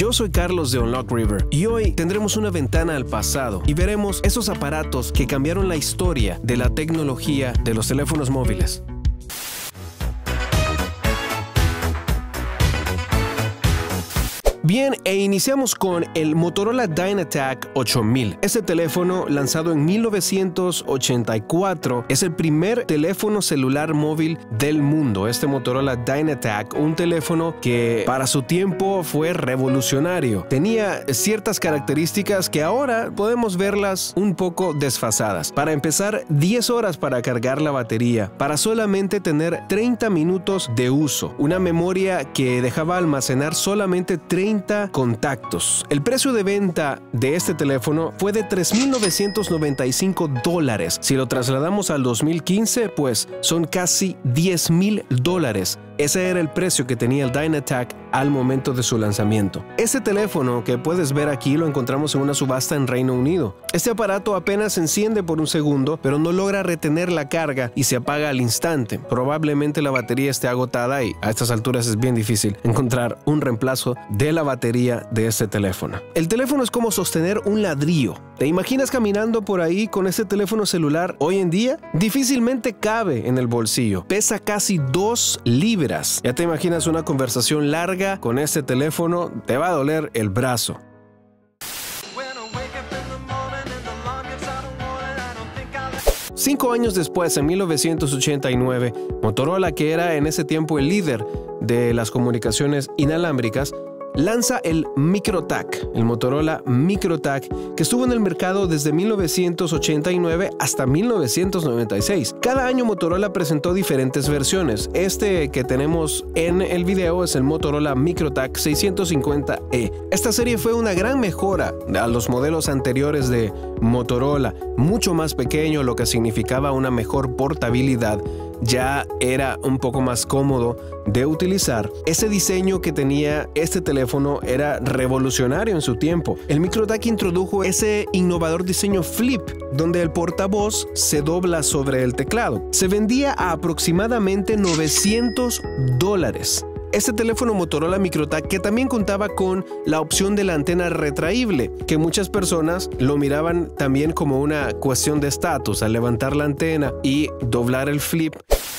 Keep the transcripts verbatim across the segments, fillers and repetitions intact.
Yo soy Carlos de Unlock River y hoy tendremos una ventana al pasado y veremos esos aparatos que cambiaron la historia de la tecnología de los teléfonos móviles. Bien, e iniciamos con el Motorola DynaTAC ocho mil. Este teléfono, lanzado en mil novecientos ochenta y cuatro, es el primer teléfono celular móvil del mundo. Este Motorola DynaTAC, un teléfono que para su tiempo fue revolucionario. Tenía ciertas características que ahora podemos verlas un poco desfasadas. Para empezar, diez horas para cargar la batería, para solamente tener treinta minutos de uso. Una memoria que dejaba almacenar solamente treinta contactos. El precio de venta de este teléfono fue de tres mil novecientos noventa y cinco dólares. Si lo trasladamos al dos mil quince, pues son casi diez mil dólares. Ese era el precio que tenía el DynaTAC al momento de su lanzamiento. Este teléfono que puedes ver aquí lo encontramos en una subasta en Reino Unido. Este aparato apenas se enciende por un segundo, pero no logra retener la carga y se apaga al instante. Probablemente la batería esté agotada y a estas alturas es bien difícil encontrar un reemplazo de la batería de este teléfono. El teléfono es como sostener un ladrillo. ¿Te imaginas caminando por ahí con este teléfono celular hoy en día? Difícilmente cabe en el bolsillo. Pesa casi dos libras. Ya te imaginas una conversación larga con este teléfono, te va a doler el brazo. Cinco años después, en mil novecientos ochenta y nueve, Motorola, que era en ese tiempo el líder de las comunicaciones inalámbricas, lanza el MikroTAC, el Motorola MikroTAC, que estuvo en el mercado desde mil novecientos ochenta y nueve hasta mil novecientos noventa y seis. Cada año Motorola presentó diferentes versiones. Este que tenemos en el video es el Motorola MikroTAC seiscientos cincuenta E. Esta serie fue una gran mejora a los modelos anteriores de Motorola, mucho más pequeño, lo que significaba una mejor portabilidad. Ya era un poco más cómodo de utilizar. Ese diseño que tenía este teléfono era revolucionario en su tiempo. El MikroTAC introdujo ese innovador diseño flip, donde el portavoz se dobla sobre el teclado. Se vendía a aproximadamente novecientos dólares. Este teléfono Motorola MikroTAC, que también contaba con la opción de la antena retraíble, que muchas personas lo miraban también como una cuestión de estatus al levantar la antena y doblar el flip.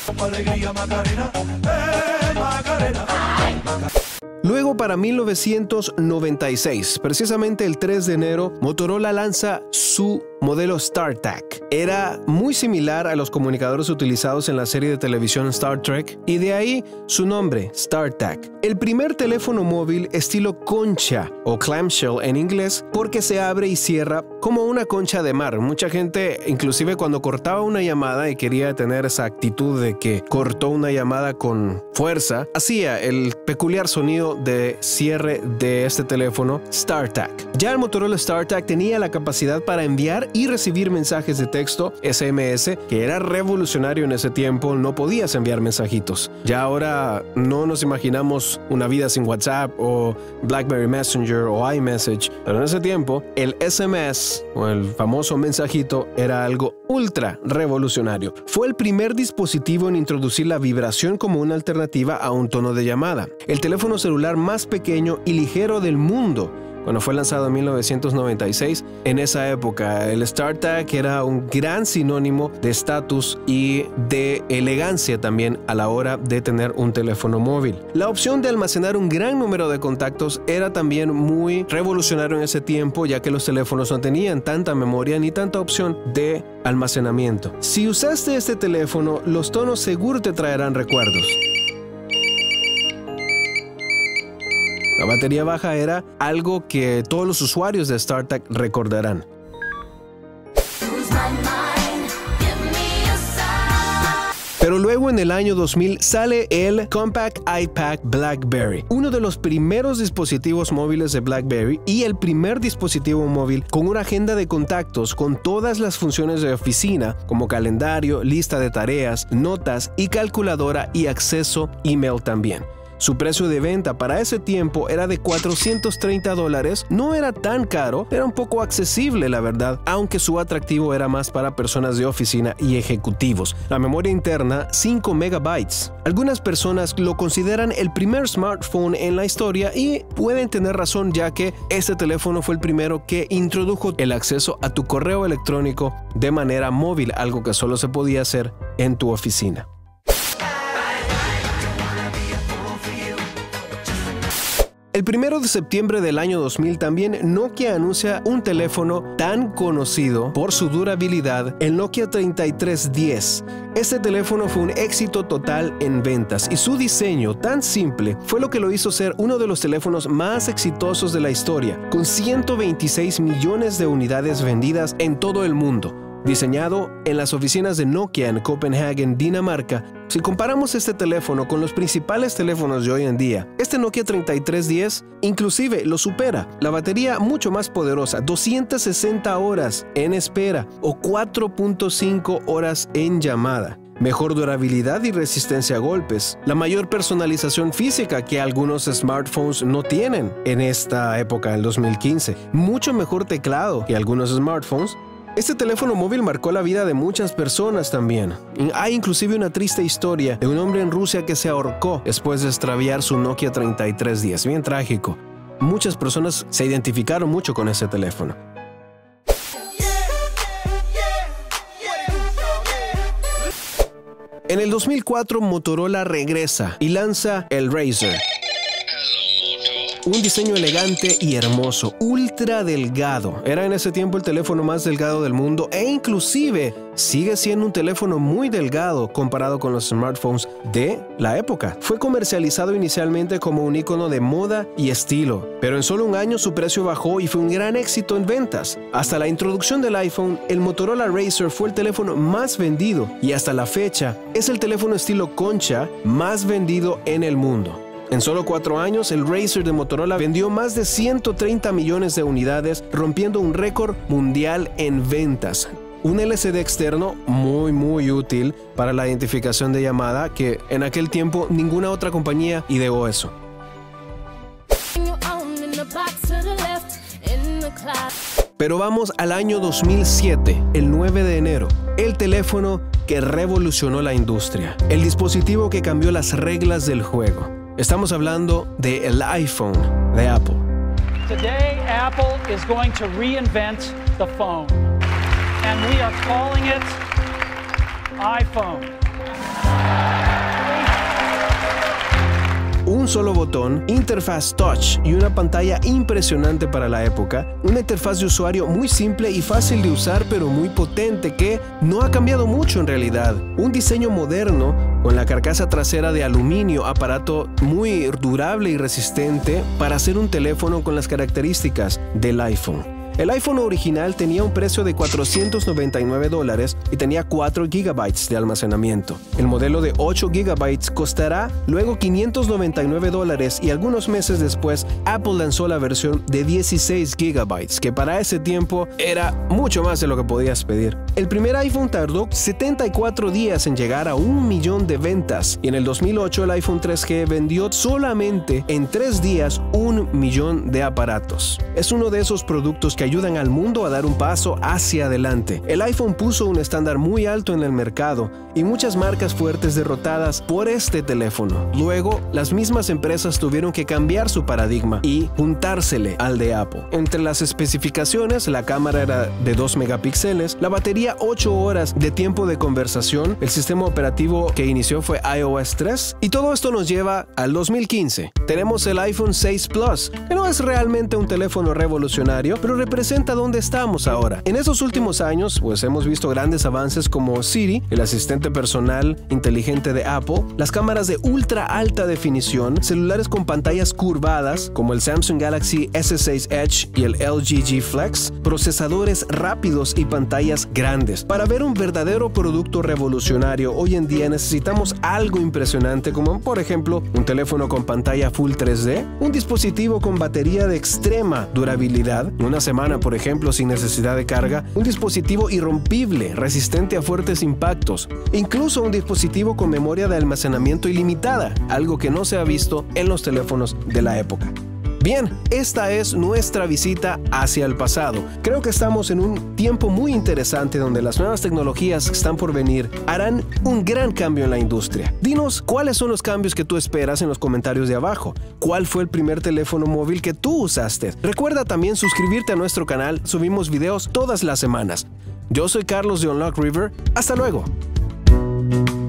Luego, para mil novecientos noventa y seis, precisamente el tres de enero, Motorola lanza su modelo StarTAC. Era muy similar a los comunicadores utilizados en la serie de televisión Star Trek, y de ahí su nombre, StarTAC. El primer teléfono móvil estilo concha o clamshell en inglés, porque se abre y cierra como una concha de mar. Mucha gente, inclusive cuando cortaba una llamada y quería tener esa actitud de que cortó una llamada con fuerza, hacía el peculiar sonido de cierre de este teléfono StarTAC. Ya el Motorola StarTAC tenía la capacidad para enviar y recibir mensajes de texto, S M S, que era revolucionario en ese tiempo. No podías enviar mensajitos. Ya ahora no nos imaginamos una vida sin WhatsApp o BlackBerry Messenger o iMessage, pero en ese tiempo el S M S o el famoso mensajito era algo ultra revolucionario. Fue el primer dispositivo en introducir la vibración como una alternativa a un tono de llamada. El teléfono celular más pequeño y ligero del mundo. Cuando fue lanzado en mil novecientos noventa y seis, en esa época el StarTAC era un gran sinónimo de estatus y de elegancia también a la hora de tener un teléfono móvil. La opción de almacenar un gran número de contactos era también muy revolucionario en ese tiempo, ya que los teléfonos no tenían tanta memoria ni tanta opción de almacenamiento. Si usaste este teléfono, los tonos seguro te traerán recuerdos. La batería baja era algo que todos los usuarios de StarTAC recordarán. Pero luego en el año dos mil sale el Compact iPad BlackBerry, uno de los primeros dispositivos móviles de BlackBerry y el primer dispositivo móvil con una agenda de contactos con todas las funciones de oficina como calendario, lista de tareas, notas y calculadora y acceso email también. Su precio de venta para ese tiempo era de cuatrocientos treinta dólares. No era tan caro, era un poco accesible, la verdad, aunque su atractivo era más para personas de oficina y ejecutivos. La memoria interna, cinco megabytes. Algunas personas lo consideran el primer smartphone en la historia y pueden tener razón, ya que este teléfono fue el primero que introdujo el acceso a tu correo electrónico de manera móvil, algo que solo se podía hacer en tu oficina. El primero de septiembre del año dos mil también Nokia anuncia un teléfono tan conocido por su durabilidad, el Nokia treinta y tres diez. Este teléfono fue un éxito total en ventas y su diseño tan simple fue lo que lo hizo ser uno de los teléfonos más exitosos de la historia, con ciento veintiséis millones de unidades vendidas en todo el mundo. Diseñado en las oficinas de Nokia en Copenhagen, Dinamarca, si comparamos este teléfono con los principales teléfonos de hoy en día, este Nokia treinta y tres diez inclusive lo supera. La batería mucho más poderosa, doscientas sesenta horas en espera o cuatro punto cinco horas en llamada. Mejor durabilidad y resistencia a golpes. La mayor personalización física que algunos smartphones no tienen en esta época, del dos mil quince. Mucho mejor teclado que algunos smartphones. Este teléfono móvil marcó la vida de muchas personas también. Hay inclusive una triste historia de un hombre en Rusia que se ahorcó después de extraviar su Nokia treinta y tres diez. Bien trágico. Muchas personas se identificaron mucho con ese teléfono. En el dos mil cuatro, Motorola regresa y lanza el Razr. Un diseño elegante y hermoso, ultra delgado. Era en ese tiempo el teléfono más delgado del mundo e inclusive sigue siendo un teléfono muy delgado comparado con los smartphones de la época. Fue comercializado inicialmente como un icono de moda y estilo, pero en solo un año su precio bajó y fue un gran éxito en ventas. Hasta la introducción del iPhone, el Motorola Razr fue el teléfono más vendido y hasta la fecha es el teléfono estilo concha más vendido en el mundo. En solo cuatro años, el Razr de Motorola vendió más de ciento treinta millones de unidades, rompiendo un récord mundial en ventas. Un L C D externo muy muy útil para la identificación de llamada, que en aquel tiempo ninguna otra compañía ideó eso. Pero vamos al año dos mil siete, el nueve de enero, el teléfono que revolucionó la industria, el dispositivo que cambió las reglas del juego. Estamos hablando del iPhone de Apple. Today, Apple is going to reinvent the phone, and we are calling it iPhone. Un solo botón, interfaz touch y una pantalla impresionante para la época. Una interfaz de usuario muy simple y fácil de usar, pero muy potente, que no ha cambiado mucho en realidad. Un diseño moderno con la carcasa trasera de aluminio, aparato muy durable y resistente para hacer un teléfono con las características del iPhone. El iPhone original tenía un precio de cuatrocientos noventa y nueve dólares y tenía cuatro gigabytes de almacenamiento. El modelo de ocho gigabytes costará luego quinientos noventa y nueve dólares y algunos meses después Apple lanzó la versión de dieciséis gigabytes, que para ese tiempo era mucho más de lo que podías pedir. El primer iPhone tardó setenta y cuatro días en llegar a un millón de ventas y en el dos mil ocho el iPhone tres G vendió solamente en tres días un millón de aparatos. Es uno de esos productos que ayudan al mundo a dar un paso hacia adelante. El iPhone puso un estándar muy alto en el mercado y muchas marcas fuertes derrotadas por este teléfono. Luego, las mismas empresas tuvieron que cambiar su paradigma y juntársele al de Apple. Entre las especificaciones, la cámara era de dos megapíxeles, la batería ocho horas de tiempo de conversación, el sistema operativo que inició fue iOS tres y todo esto nos lleva al dos mil quince. Tenemos el iPhone seis Plus, que no es realmente un teléfono revolucionario, pero representa dónde estamos ahora. En estos últimos años, pues hemos visto grandes avances como Siri, el asistente personal inteligente de Apple, las cámaras de ultra alta definición, celulares con pantallas curvadas como el Samsung Galaxy S seis Edge y el L G G Flex, procesadores rápidos y pantallas grandes. Para ver un verdadero producto revolucionario hoy en día necesitamos algo impresionante como por ejemplo un teléfono con pantalla Full tres D, un dispositivo con batería de extrema durabilidad, una semana semana, por ejemplo, sin necesidad de carga, un dispositivo irrompible, resistente a fuertes impactos, incluso un dispositivo con memoria de almacenamiento ilimitada, algo que no se ha visto en los teléfonos de la época. Bien, esta es nuestra visita hacia el pasado. Creo que estamos en un tiempo muy interesante donde las nuevas tecnologías que están por venir harán un gran cambio en la industria. Dinos cuáles son los cambios que tú esperas en los comentarios de abajo. ¿Cuál fue el primer teléfono móvil que tú usaste? Recuerda también suscribirte a nuestro canal, subimos videos todas las semanas. Yo soy Carlos de Unlock River. Hasta luego.